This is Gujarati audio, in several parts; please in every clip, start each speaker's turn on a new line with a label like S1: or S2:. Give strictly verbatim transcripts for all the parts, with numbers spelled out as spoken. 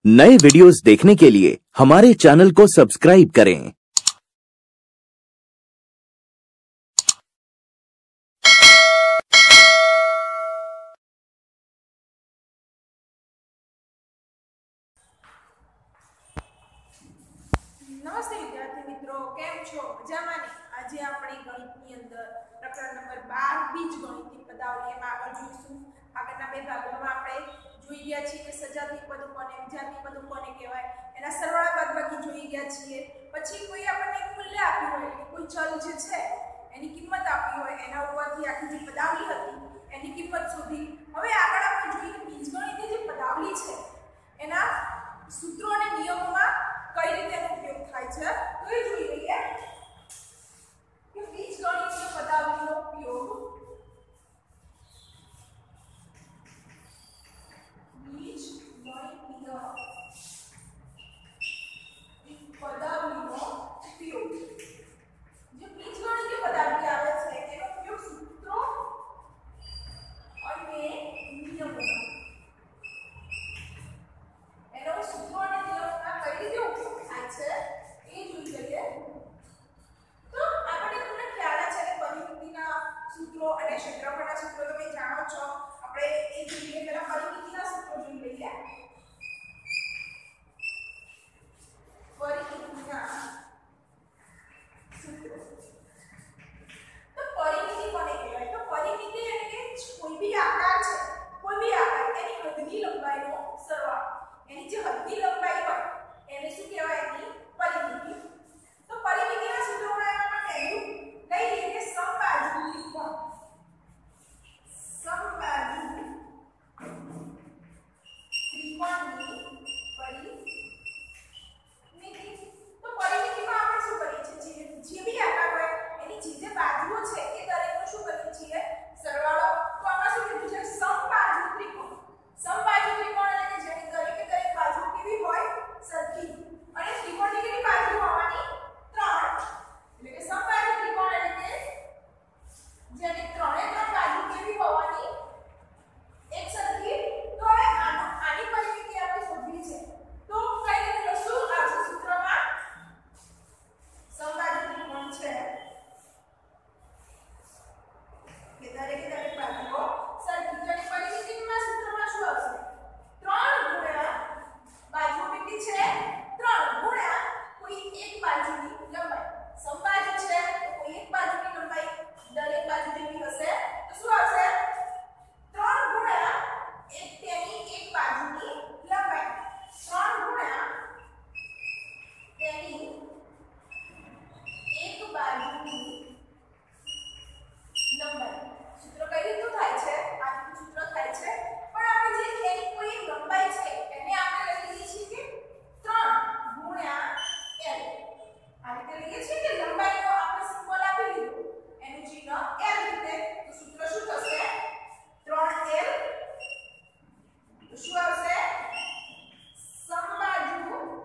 S1: नए वीडियोस देखने के लिए हमारे चैनल को सब्सक्राइब करें।
S2: नमस्ते विद्यार्थी मित्रों, केम छो? मजामां ने? આજે આપણે ગણિતની અંદર પ્રકરણ નંબર બાર બીજગણિતની પદાવલીમાં આગળ જોઈશું। આગળના બે ભાગોમાં આપણે જોઈ ગયા છીએ કે સજાતીય પદો કોને, વિજાતીય પદો કોને કહેવાય, એના સરવાળા બાદબાકી જોઈ ગયા છીએ। પછી કોઈ આપણને એક મૂલ્ય આપ્યું હોય કે કોઈ ચલ જે છે એની કિંમત આપી હોય, એના ઉપરથી આખી જે પદાવલી હતી એની કિંમત શોધી। હવે આગળ આપણે જોઈએ કે બીજગણિતની જે પદાવલી છે એના સૂત્રો અને નિયમોમાં કઈ રીતે એનો ઉપયોગ થાય છે તો એ જોઈ લઈએ કે બીજગણિતની પદાવલીનો ઉપયોગ બીજગણિતની પદાવલીનો ઉપયોગ જે બીજગણિતની પદાવલી આવે છે એનો ઉપયોગ સૂત્રો અને નિયમોમાં એનો સૂત્રો અને નિયમોમાં કઈ રીતે ઉપયોગ થાય છે એ જોઈ લઈએ। તો આપણે તમને ખ્યાલ છે કે પરિમિતિના સૂત્રો અને ક્ષેત્રફળના સૂત્રો તમે જાણો છો। આપણે એ જોઈએ પહેલા પરિમિતિના સૂત્રો જોઈ લઈએ। પરિમિતિના સૂત્રો તો પરિમિતિ કોને કહેવાય? તો પરિમિતિ એટલે કે કોઈ બી આકાર છે, કોઈ બી આકાર એની હદની લંબાઈનો સરવાળો, એની જે હદની લંબાઈ હોય એને શું કહેવાય? એની પરિમિતિ। તો પરિમિતિના સૂત્રોમાં આપણે પહેલું લઈ લઈએ કે સમબાજુ ત્રિકોણ, સમબાજુ ત્રિકોણની પરિમિતિ। તો પરિમિતિમાં આપણે શું કરીએ છીએ? જે બી આકાર હોય એની જે જે બાજુઓ છે એ દરેકનો શું કરીએ છીએ? સરવાળો। તો આમાં શું કીધું છે? સમબાજુ ત્રિકોણ। સમબાજુ ત્રિકોણ એટલે કે જેની દરેકે દરેક બાજુ કેવી હોય? સરખી। અને ત્રિકોણની કેટલી બાજુ હોવાની? ત્રણ। એટલે કે સમબાજુ ત્રિકોણ એટલે કે જેની ત્રણે ત્રણ બાજુ કેવી હોવાની? એક સરખી। તો હવે આનો આની પરિમિતિ આપણે શોધવી છે તો કઈ રીતે લખશું? આ સૂત્રમાં સમબાજુ ત્રિકોણ છે કે દરેકે દરેક બાજુઓ સરખી। તો એની પરિમિતિના સૂત્રમાં શું આવશે? ત્રણ ગુણ્યા બાજુ કેટલી છે? ત્રણ ગુણ્યા કોઈ એક બાજુની લંબાઈ। સમબાજુ છે તો કોઈ એક બાજુની લંબાઈ દરેક બાજુ જેટલી હશે તો શું આવશે? ત્રણ ગુણ્યા એક તેની એક બાજુની લંબાઈ। ત્રણ ગુણ્યા તેની એક બાજુની લંબાઈ। સૂત્ર કઈ રીતનું થાય છે? આ રીતનું સૂત્ર થાય છે, પણ આપણે જે એની કોઈ એક લંબાઈ છે એને આપણે લઈ લઈએ છીએ કે ત્રણ ગુણ્યા l। આ રીતે લઈએ છીએ કે લંબાઈનો આપણે સિમ્બોલ આપી દીધો, એનું ચિહ્ન l રીતે। તો સૂત્ર શું થશે? ત્રણ l તો શું આવશે? સમબાજુ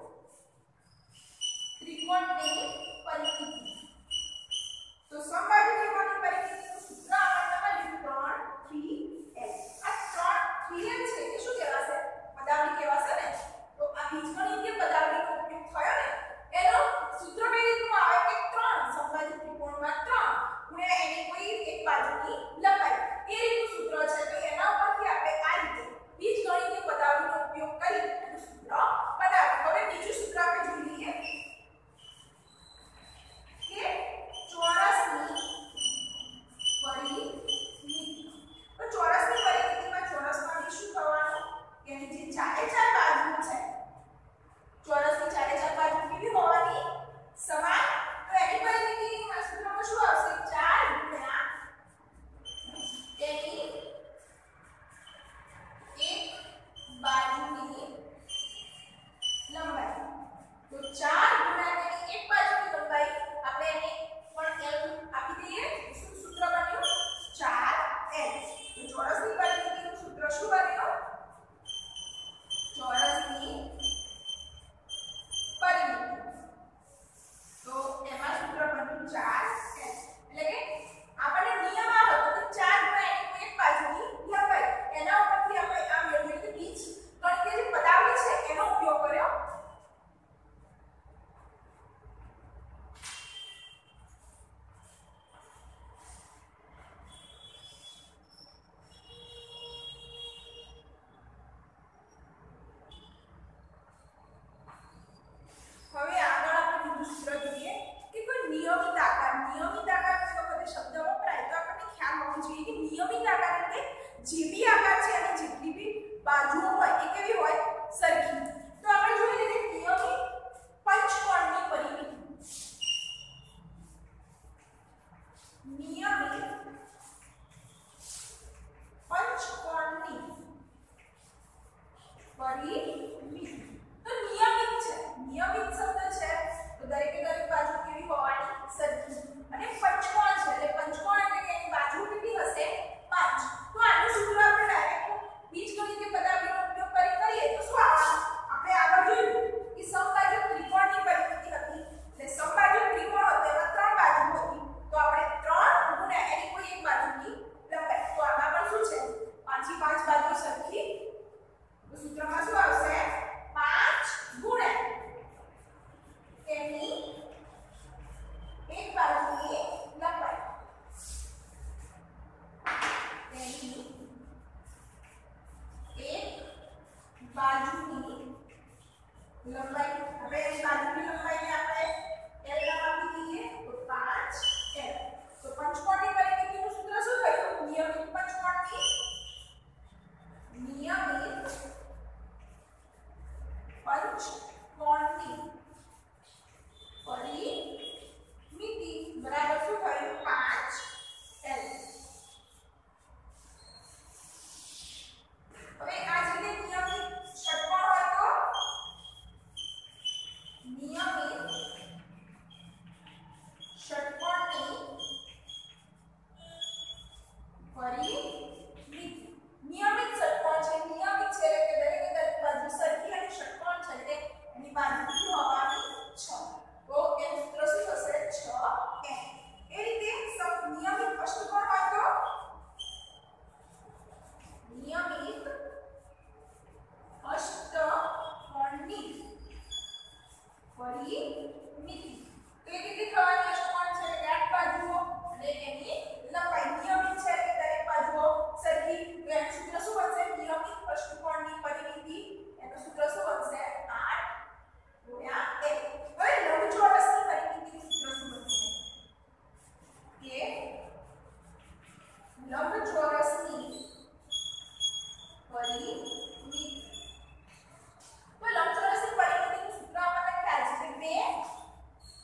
S2: ત્રિકોણની પરિમિતિ। તો સમબાજુ ત્રિકોણની પરિમિતિનું સૂત્ર આપણે લખી ત્રણ થ્રી l। આ ત્રણ થ્રી l છે એ શું કહેવાશે? પદાવલી કહેવાશે ને। તો આ બીજગણિતીય પદાવલીનો ઉપયોગ થયો ને એનો સૂત્ર કઈ રીતનું આવે કે ત્રણ સમબાજુ ત્રિકોણમાં ત્રણ ગુણ્યા એની કોઈ એક બાજુની લંબાઈ, એ રીતનું સૂત્ર છે। તો એના ઉપરથી આપણે આ રીતે બીજગણિતીય પદાવલીનો ઉપયોગ કરી એનું સૂત્ર બનાવ્યું। હવે બીજું સૂત્ર આપણે જોઈ લઈએ કે ચોરસની પરિમિતિ। તો ચોરસની પરિમિતિમાં ચોરસમાં શું થવાનું? કે એની જે ચારે ચાર બાજુ છે, ચોરસની ચારે ચાર બાજુ કેવી હોવાની? સમાન। તો એની પરિમિતિના સૂત્રમાં શું આવશે? ચાર ગુણ્યા તેની એક બાજુની લંબાઈ। તો ચાર ગુણ્યા તેની એક બાજુની લંબાઈ આપણે એને પણ l આપી દઈએ। શું સૂત્ર બન્યું? ચાર l। તો ચોરસની પરિમિતિનું સૂત્ર શું બન્યું? ચોરસની પરિમિતિ। તો એમાં સૂત્ર બન્યું ચાર l। એટલે કે આપણને નિયમ આ હતો કે ચાર ગુણ્યા એની કોઈ એક બાજુની લંબાઈ, એના ઉપરથી આપણે આ મેળવીએ કે બીજગણિતીય જે પદાવલી છે એનો ઉપયોગ હવે એની બાજુની લંબાઈને આપણે L નામ આપી દઈએ તો પાંચ L. તો પંચકોણની પરિમિતિનું સૂત્ર શું થયું? નિયમિત પંચકોણની નિયમિત પંચકોણની પરિમિતિ બરાબર શું થયું? પાંચ L. હવે આ જે નિયમિત ષટકોણ હોય તો નિયમિત ષટકોણની પરિમિતિ નિયમિત ષટકોણ છે, નિયમિત છે એટલે દરેકે દરેક બાજુ સરખી અને ષટકોણ છે એટલે એની બાજુ કેટલી હોવાની? છ. તો એનું સૂત્ર શું થશે? છ M. એ રીતે નિયમિત અષ્ટકોણ હોય તો નિયમિત અષ્ટકોણની પરિમિતિ તો એ કેટલી થવાની? અષ્ટકોણ છે એટલે આઠ બાજુઓ અને એની લંબાઈ નિયમિત છે એટલે દરેક બાજુઓ સરખી. તો એનું સૂત્ર શું બનશે? નિયમિત અષ્ટકોણની પરિમિતિ એનું સૂત્ર શું બનશે? આઠ ગુણ્યા એક. હવે લંબચોરસની પરિમિતિનું સૂત્ર શું બનશે? કે લંબચોરસની પરિમિતિ. તો લંબચોરસની પરિમિતિનું સૂત્ર આપણને ખ્યાલ છે કે બે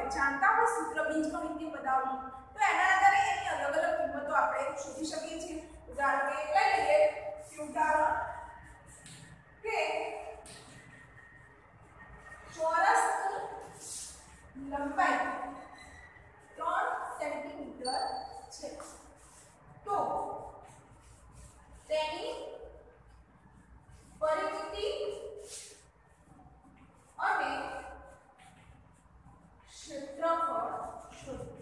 S2: જાણતા હોય સૂત્ર બીજગણિતીય પદાવલી તો એના આધારે એની અલગ અલગ કિંમતો આપણે શોધી શકીએ છીએ. ઉદાહરણ કે લઈ લઈએ કે ઉદાહરણ કે ચોરસની લંબાઈ ત્રણ સેન્ટીમીટર છે તો તેની પરિમિતિ અને ક્ષેત્રફળ શોધો.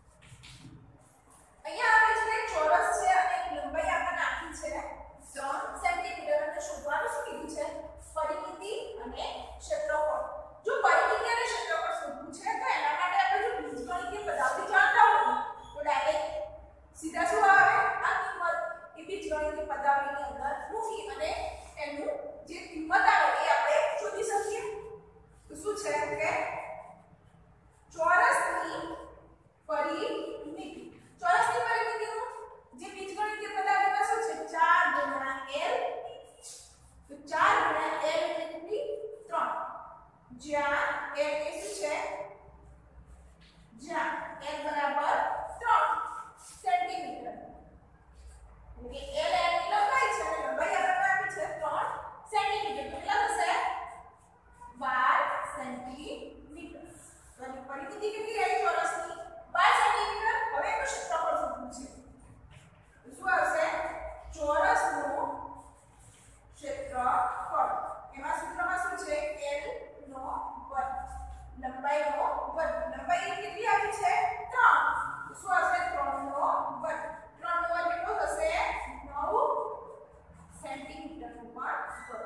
S2: અહીંયા આવે છે ચોરસ છે અને લંબાઈ આપણને આપી છે ત્રણ સેન્ટીમીટર અને શોધવાનું શું કીધું છે પરિમિતિ અને ક્ષેત્રફળ. જો પરિમિતિ અને ક્ષેત્રફળ શોધવું છે તો એના માટે આપણે જો બીજગણિતીય પદાવલી જાણતા હોય તો ડાયરેક્ટ સીધા શું આવે આ કિંમત એ બીજગણિતીય પદાવલીની અંદર મૂકી અને એનું જે કિંમત આવે એ આપણે શોધી શકીએ. તો શું છે કે ચોરસની પરિમિતિ ચોરસની પરિમિતિનું જે બીજગણિતીય પદાવલીમાં શું છે ચાર ગુણ્યા l તો ચાર ગુણ્યા l એટલે કેટલી ત્રણ જ્યાં l એ શું છે જ્યાં l બરાબર ત્રણ સેન્ટીમીટર એટલે l એની લંબાઈ છે અને લંબાઈ આપણને આપી છે ત્રણ સેન્ટીમીટર કેટલા થશે બાર સેન્ટીમીટર. તો એની પરિમિતિ કેટલી રહી ચોરસની બાર સેન્ટીમીટર. હવે એનું ક્ષેત્રફળ શોધવું છે તો શું આવશે ચોરસનું ક્ષેત્રફળ એમાં સૂત્રમાં શું છે l નો વર્ગ લંબાઈનો વર્ગ. લંબાઈ કેટલી આવી છે ત્રણ તો શું આવશે ત્રણ નો વર્ગ. ત્રણ નો વર્ગ કેટલો થશે નવ સેન્ટીમીટર નો પણ વર્ગ.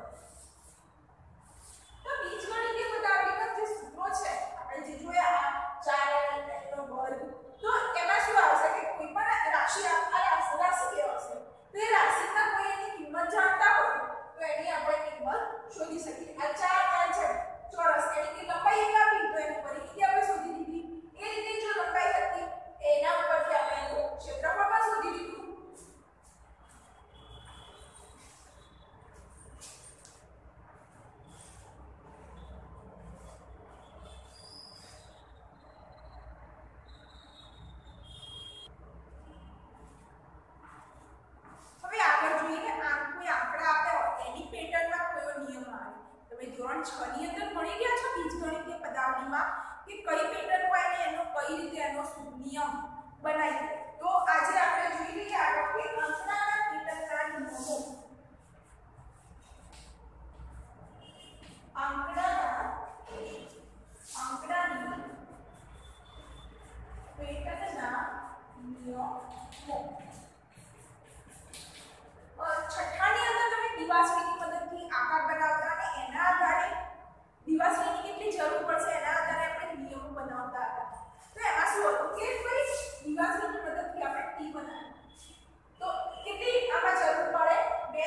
S2: તો બીજગણિતીય પદાવલીના જે સૂત્રો છે આપણે જે જોયા આ ચાર l નો વર્ગ તો એમાં શું આવશે કે કોઈ પણ રાશિ આ રાશિ રાશિ કહેવાશે તો એ રાશિના કોઈ એની કિંમત જાણતા હોય તો એની આપણે કિંમત શોધી શકીએ. આ ચાર l છે ચોરસ એની લંબાઈ એક આપી તો એની પરિમિતિ આપણે શોધી લીધી. એ રીતે જો લંબાઈ હતી એના ઉપરથી આપણે એનું ક્ષેત્રફળ પણ શોધી લીધું. હવે આગળ જોઈએ કે આ કોઈ આંકડા આપે એની પેટર્નમાં કયો નિયમ આવે. તમે ધોરણ છ ની અંદર ભણી ગયા છો બીજગણિતીય પદાવલીમાં કે કઈ પેટર્ન હોય ને એનો કઈ રીતે એનો નિયમ બનાવીએ. તો આજે આપણે જોઈ લઈએ આગળ કે આંકડાના પેટર્નના નિયમો. આંકડાના આંકડાની પેટર્નના નિયમો. છઠ્ઠાની અંદર તમે દિવાસળીની મદદથી આકાર બનાવતા અને એના આધારે દિવાસળીની કેટલી જરૂર પડશે એના આધારે આપણે નિયમો બનાવતા હતા. તો એમાં શું હતું કે ભાઈ દિવાસળીની મદદથી આપણે ટી બનાવી તો કેટલી આમાં જરૂર પડે બે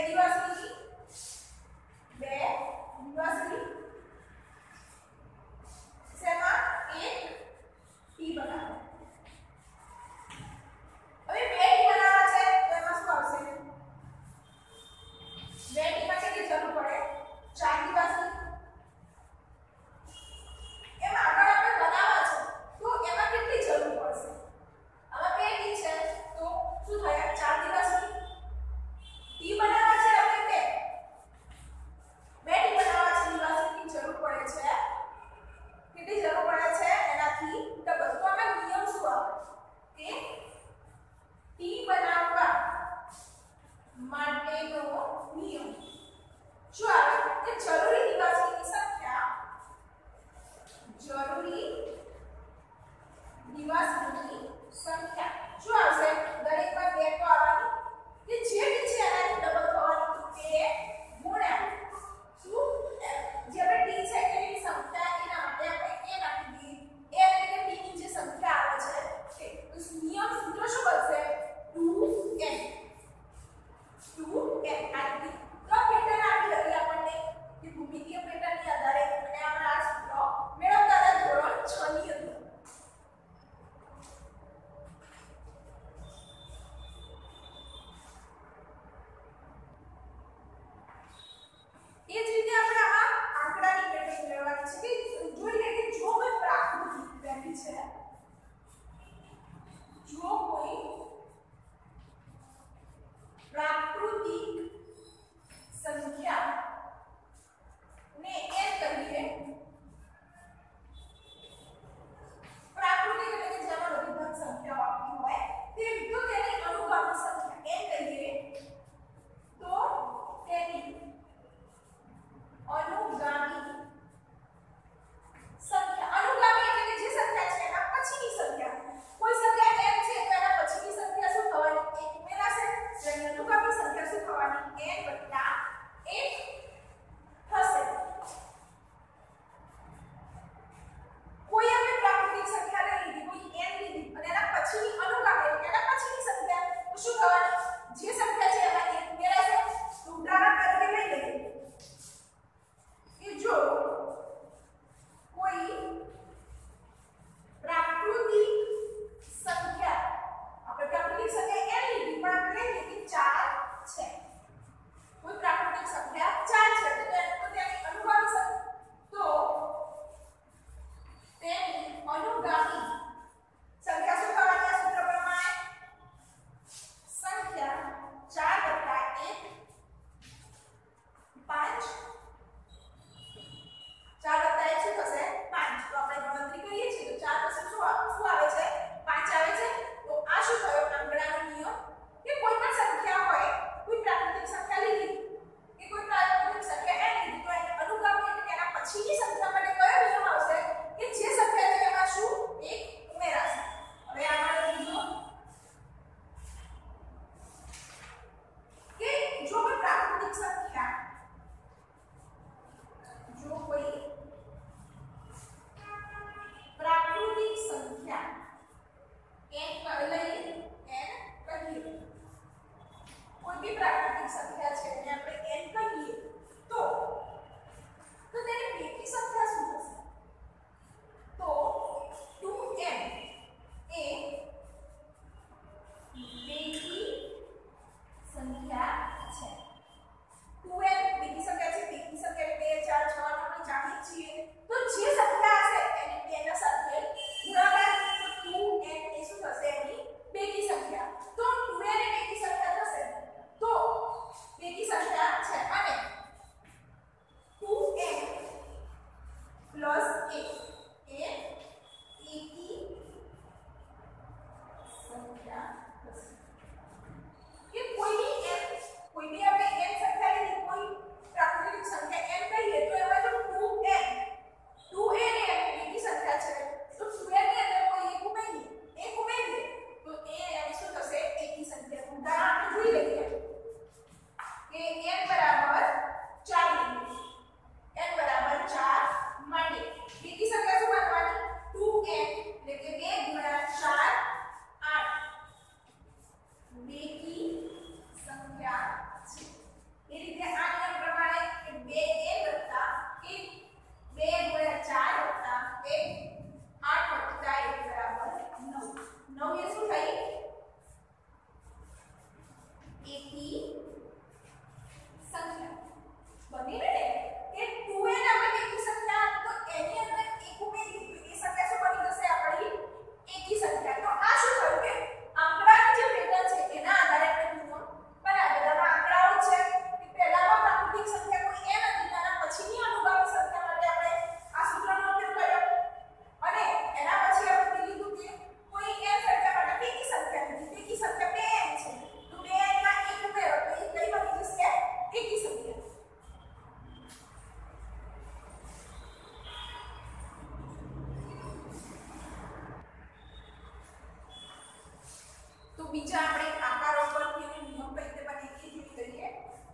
S2: બીજા આપણે આકારો પરથી અને નિયમ કઈ રીતે બને એ જોઈ લઈએ.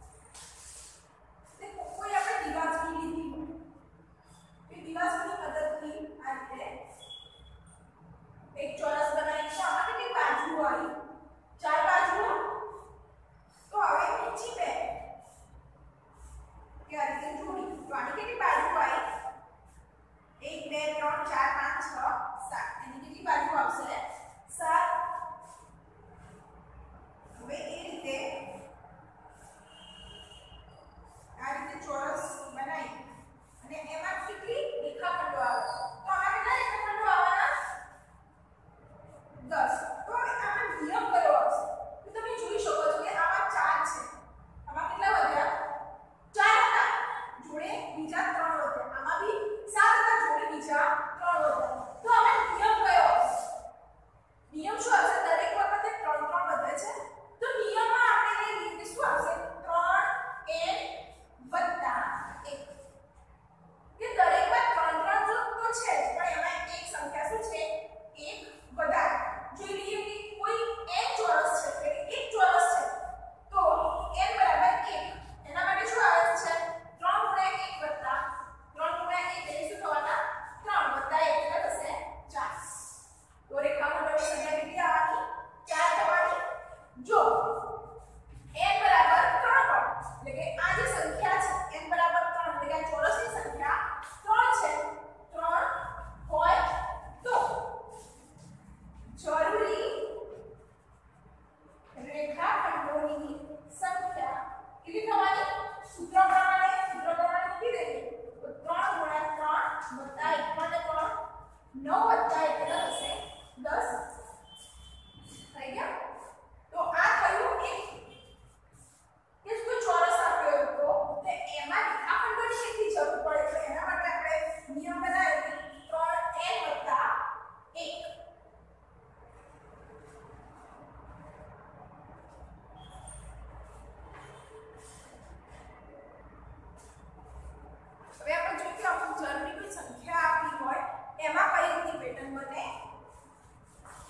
S2: देखो कोई આપણે દિવાસળી લીધી એ દિવાસળીની મદદથી આ રીતે એક ચોરસ બનાવી છે. આમાં કેટલી બાજુઓ આવી? ચાર બાજુઓ. તો હવે નીચે બે કે આ રીતે જોડી. તો આની કેટલી બાજુઓ આવી? એક બે ત્રણ ચાર પાંચ છ સાત. એની કેટલી બાજુઓ આવશે? સાત. હવે એ રીતે આ રીતે ચોરસ બનાવી અને એમાં કેટલી રેખાખંડો આવે? તો આમાં કેટલા રેખાખંડો આવવાના? દસ. તો હવે આમાં નિયમ કયો આવશે? તો તમે જોઈ શકો છો કે આમાં ચાર છે. આમાં કેટલા વધ્યા? ચાર હતા. જોડે બીજા ત્રણ વધ્યા. આમાં બી સાત હતા. જોડે બીજા ત્રણ વધ્યા. તો આમાં નિયમ કયો આવશે? નિયમ શું આવશે? દરેક વખતે ત્રણ ત્રણ વધે છે. તો નિયમમાં આપણે લઈ લઈએ કે શું આવશે? ત્રણ n વત્તા એક. કે દરેકમાં ત્રણ ત્રણ જો તો છે જ, પણ એમાં એક સંખ્યા શું છે? એક વધારે. જોઈ લઈએ કે કોઈ n ચોરસ છે એટલે એક ચોરસ છે તો n બરાબર એક. એના માટે શું આવે છે? ત્રણ ગુણ્યા એક વત્તા ત્રણ ગુણ્યા એક એટલે શું થવાના? ત્રણ વત્તા એક એટલે થશે ચાર. તો રેખાખંડોની સંખ્યા કેટલી આવવાની? ચાર થવાની. જો n બરાબર ત્રણ હોય એટલે કે આ જે સંખ્યા છે n બરાબર ત્રણ એટલે કે આ ચોરસની સંખ્યા ત્રણ છે. ત્રણ હોય તો જરૂરી રેખાખંડોની સંખ્યા કેટલી થવાની? સૂત્ર પ્રમાણે સૂત્ર પ્રમાણે મૂકી દઈએ તો ત્રણ ગુણ્યા ત્રણ વત્તા એક એટલે ત્રણ. નવ વત્તા એક એટલે થશે દસ. થઈ ગયા? તો આ થયું એક કે કોઈ ચોરસ આપ્યો હતો તો એમાં રેખાખંડોની કેટલી જરૂર પડે તો એના માટે આપણે નિયમ બનાવ્યો ત્રણ n વત્તા એક. હવે આપણે જોઈએ કે અમુક જરૂરી કોઈ સંખ્યા આપી હોય એમાં કઈ રીતની પેટર્ન બને.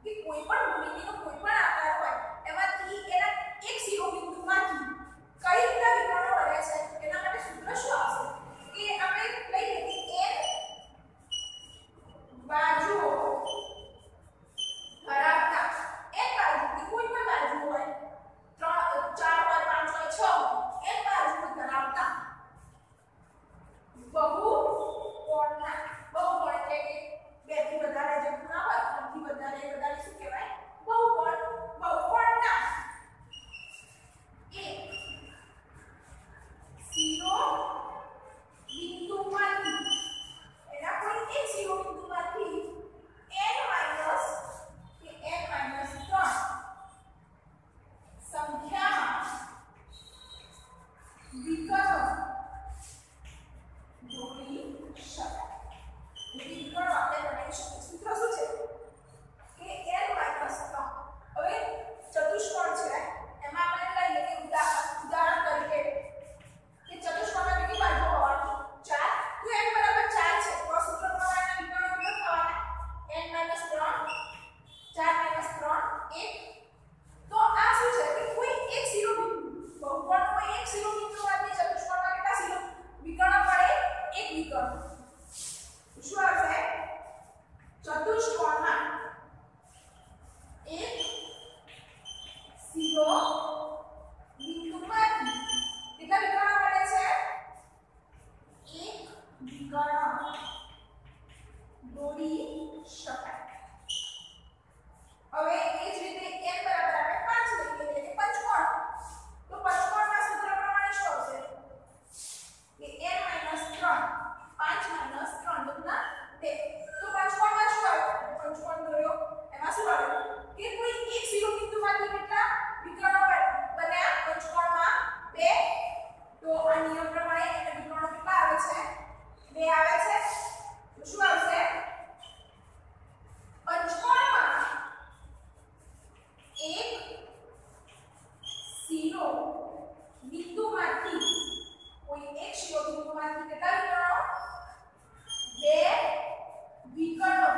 S2: કે કોઈ પણ ભૂમિતિનો કોઈ પણ આકાર હોય એમાંથી એના એક શિરોબિંદુમાંથી કઈ રીતના વિકર્ણો બને છે એના માટે સૂત્ર શું આવશે કે આપણે લઈ લઈએ કે n બાજુઓ ધરાવતા n બાજુ કે કોઈ પણ બાજુ હોય ત્રણ ચાર હોય પાંચ હોય છ હોય n બાજુ ધરાવતા બહુકોણના બહુકોણ એટલે કે બે થી વધારે જે ખૂણા હોય ત્રણથી વધારે વધારે શું કહેવાય બહુકોણ બહુકોણના એક શિરોબિંદુમાંથી એના કોઈ એક શિરોબિંદુમાંથી n માઈનસ કે n માઈનસ ત્રણ સંખ્યામાં વિકર્ણ જોડી શકાય. વિકર્ણ આપણે બનાવી શકીએ. સૂત્ર શું છે કે n માઈનસ ત્રણ. હવે ચતુષ્કોણ છે એમાં આપણે લઈ લઈએ ઉદાહરણ ઉદાહરણ તરીકે કે ચતુષ્કોણમાં કેટલી બાજુ હોવાની ચાર તો n બરાબર ચાર છે તો સૂત્ર પ્રમાણે વિકર્ણો કેટલા થવાના n માઈનસ ત્રણ ચાર માઈનસ ત્રણ એક. તો આ શું છે કે કોઈ એક શિરોબિંદુ બહુકોણનો કોઈ એક શિરોબિંદુમાંથી ચતુષ્કોણમાં કેટલા શિરો વિકર્ણ પડે એક વિકર્ણ શું આવશે ચતુષ્કોણમાં એક શિરોબિંદુમાંથી કેટલા વિકર્ણ પડે છે એક વિકર્ણ દોરી શકાય. હવે એ જ રીતે n બરાબર આપણે પાંચ લઈએ એટલે કે પંચકોણ. તો પંચકોણના સૂત્ર પ્રમાણે શું આવશે કે n માઈનસ ત્રણ પાંચ માઈનસ ત્રણ કેટલા બે. તો પંચકોણમાં શું આવે પંચકોણ દોર્યો એમાં શું આવે કે કોઈ એક શિરોબિંદુમાંથી કેટલા વિકર્ણો બન્યા પંચકોણમાં બે. તો આ નિયમ પ્રમાણે એને વિકર્ણો કેટલા આવે છે બે આવે છે. તો શું આવશે પંચકોણમાં એક શિરોબિંદુમાંથી કોઈ એક શિરોબિંદુમાંથી કેટલા વિકર્ણો બે વિકર્ણો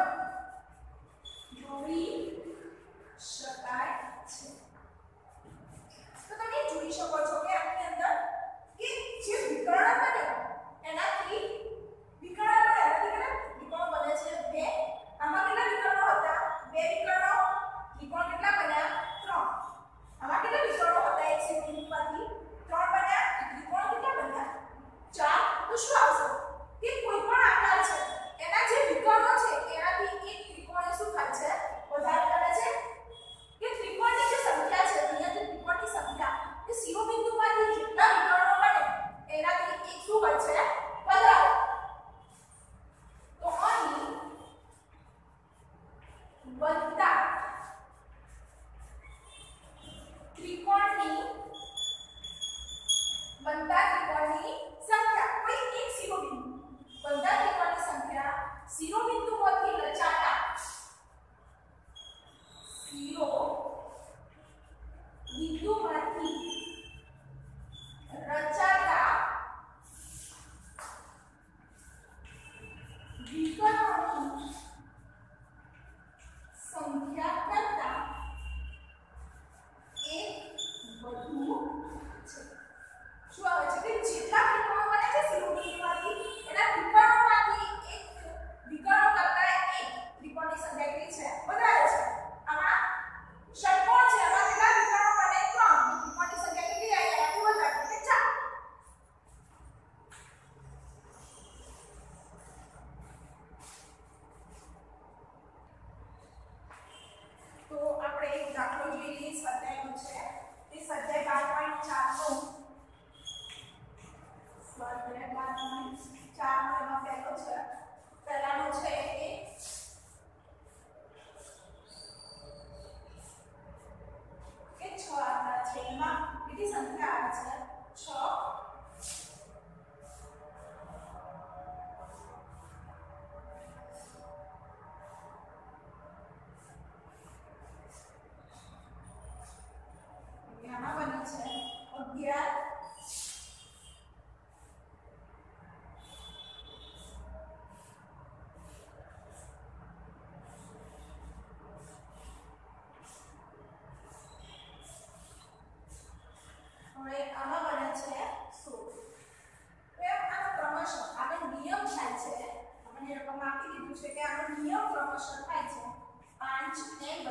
S2: જોડી શકાય છે. તો તમે જોઈ શકો છો કે આની અંદર કે જે વિકર્ણ બન્યો એનાથી વિકર્ણ બને એનાથી કેટલા વિકર્ણો બને છે બે. આમાં કેટલા વિકર્ણો હતા બે વિકર્ણો. ત્રિકોણ કેટલા બન્યા ત્રણ. આમાં કેટલા વિકર્ણો હતા એક શિરોબિંદુમાંથી ત્રણ બન્યા. ત્રિકોણ કેટલા બન્યા ચાર. તો શું આવશે કે કોઈ પણ આકાર છે એના જે વિકર્ણો છે એનાથી એક ત્રિકોણ શું થાય છે વધારે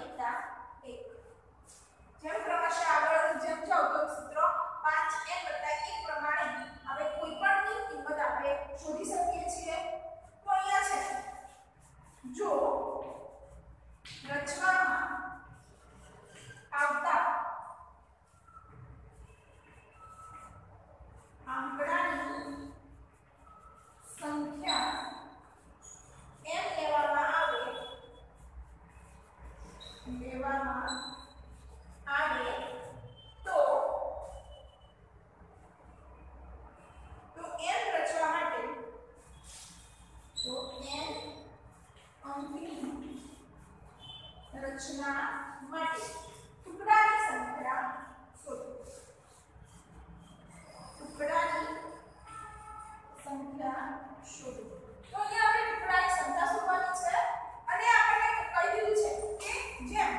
S2: વત્તા એક. જેમ ક્રમશઃ આગળ જેમ જાવ તો સૂત્ર પાંચ n વત્તા એક પ્રમાણે હવે કોઈ પણ ની કિંમત આપણે શોધી શકીએ છીએ. તો અહીંયા છે જો રચનામાં આવતા આંકડાની સંખ્યા m લેવામાં આવે લેવામાં આવે તો તો n રચવા માટે તો n અંકની રચના માટે ટુકડાની સંખ્યા શોધો. ટુકડાની સંખ્યા શોધો. તો અહીંયા આપણે ટુકડાની સંખ્યા શોધવાની છે અને આપણે કહી દીધું છે કે જેમ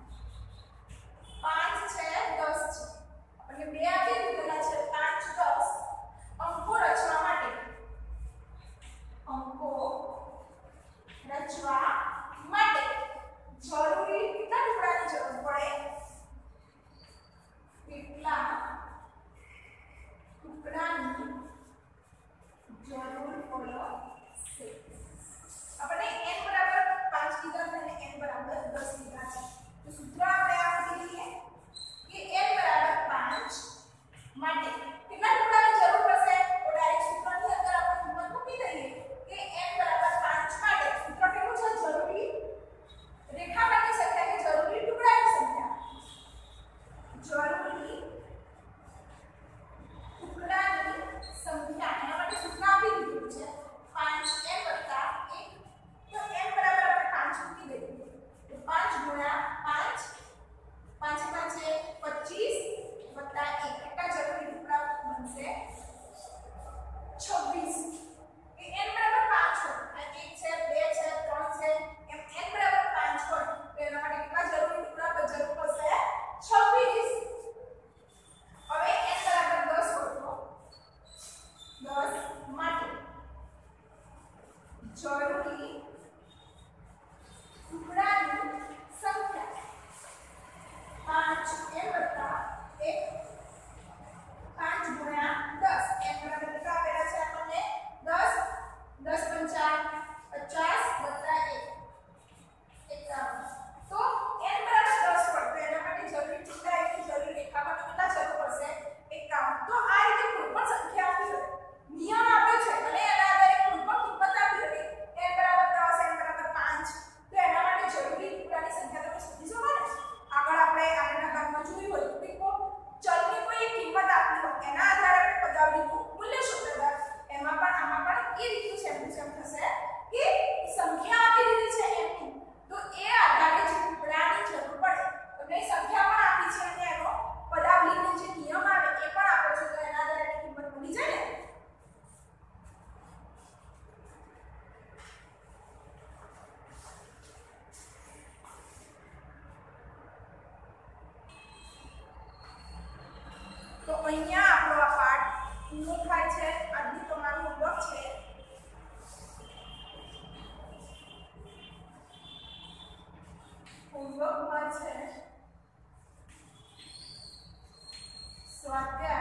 S2: પાંચ છે દસ છે એટલે બે આપી દીધેલા છે પાંચ દસ અંકો રચવા માટે અંકો રચવા માટે જરૂરી કેટલા ટુકડાની જરૂર પડે કેટલા ટુકડાની જરૂર પડશે. આપણે n બરાબર પાંચ લીધા છે અને n બરાબર દસ લીધા છે. તો સૂત્ર આપણે આ મૂકી દઈએ કે n બરાબર પાંચ માટે કેટલા ટુકડાની જરૂર પડશે. તો ડાયરેક્ટ સૂત્રની અંદર આપણે કિંમત મૂકી દઈએ કે n બરાબર પાંચ માટે સૂત્ર કેટલું છે જરૂરી રેખાખંડની સંખ્યા કે જરૂરી ટુકડાની સંખ્યા જરૂરી ટુકડાની સંખ્યા એના માટે સૂત્ર આપી દીધું છે પાંચ n વત્તા એક. તો n બરાબર આપણે પાંચ મૂકી દઈએ તો પાંચ ગુણ્યા પાંચ પાંચ પાંચ પચીસ વત્તા એક કેટલા જરૂરી ટુકડા બનશે છવ્વીસ. એ n બરાબર પાંચ હોય આ એક છે બે છે ત્રણ છે એમ n બરાબર પાંચ હોય તો એના માટે કેટલા જરૂરી ટુકડા પર જરૂર પડશે છવ્વીસ. હવે n બરાબર દસ હોય તો દસ માટે જરૂરી ટુકડાની સંખ્યા પાંચ n વત્તા એક પાંચ ગુણ્યા દસ n બરાબર કેટલા આપેલા છે આપણને દસ દસ પંચા પચાસ વત્તા એક એકાવન. તો n બરાબર દસ હોય તો એના માટે જરૂરી ટુકડા એટલે જરૂરી રેખાખંડ કેટલા જરૂર પડશે એકાવન. તો આ રીતે કોઈ પણ સંખ્યા આપી હોય નિયમ આપ્યો છે અને એના આધારે કોઈ પણ કિંમત આપી હોય n બરાબર દસ n બરાબર પાંચ તો એના માટે જરૂરી ટુકડાની સંખ્યા તમે શોધી શકો ને. આગળ આપણે આગળના ભાગમાં જોયું હતું કે ચલની કોઈ એક કિંમત આપી હોય એના આધારે આપણે પદાવલીનું મૂલ્ય શોધતા એમાં પણ આમાં પણ એ રીતનું સેમ ટુ સેમ થશે કે સંખ્યા આપી દીધી છે એમની તો એ આધારે જે ટુકડાની જરૂર પડે તમને સંખ્યા પણ આપી છે અને એનો પદાવલીનો જે નિયમ આવે એ પણ આપો છો તો એના આધારે એની કિંમત મળી જાય ને. તો અહીંયા આપણો આ પાઠ પૂરો થાય છે. આજનું તમારું હોમવર્ક છે હોમવર્કમાં છે સ્વાધ્યાય